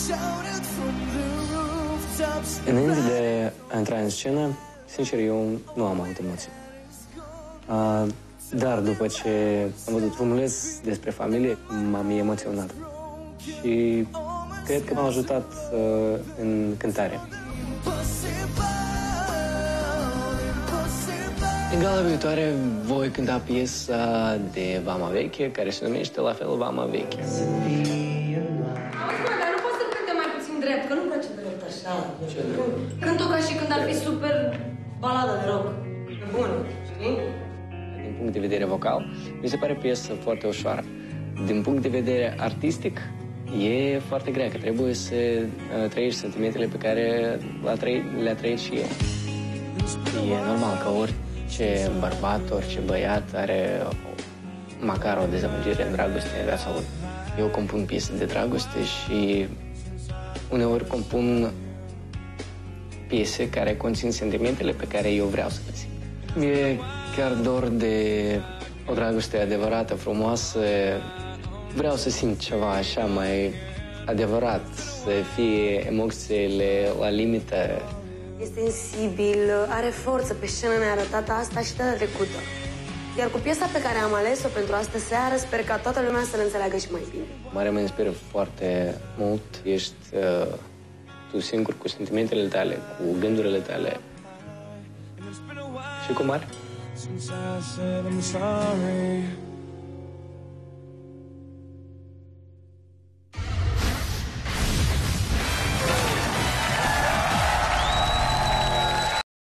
Înainte de a intra în scenă, sincer, eu nu am avut emoții. Dar după ce am văzut filmuleț despre familie, m-am emoționat. Și cred că m-a ajutat în cântare. În gala viitoare voi cânta piesa de Vama Veche, care se numește la fel Vama Veche. Dar nu poți să cânte mai puțin drept, că nu-mi place drept așa. Cânt-o ca și când ar fi super baladă de rock. Bun, știi? Din punct de vedere vocal, mi se pare piesă foarte ușoară. Din punct de vedere artistic, e foarte grea, că trebuie să trăiești sentimentele pe care le-a trăit și el. E normal că orice bărbat, orice băiat are măcar o dezamăgire în dragoste în viața lui. Eu compun piese de dragoste și uneori compun piese care conțin sentimentele pe care eu vreau să le simt. E chiar dor de o dragoste adevărată, frumoasă. Vreau să simt ceva așa mai adevărat, să fie emoțiile la limită. E sensibil, are forță, pe scenă ne-a arătat asta și data trecută. Iar cu piesa pe care am ales-o pentru astă seară, sper ca toată lumea să-l înțeleagă și mai bine. Mare mă inspiră foarte mult. Ești tu singur cu sentimentele tale, cu gândurile tale. Și cu mare.